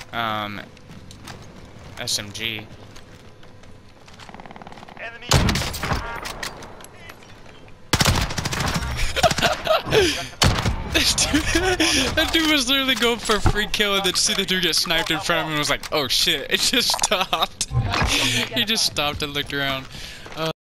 SMG. Enemy. That dude was literally going for a free kill and then see the dude get sniped in front of him and was like, oh shit, it just stopped. He just stopped and looked around.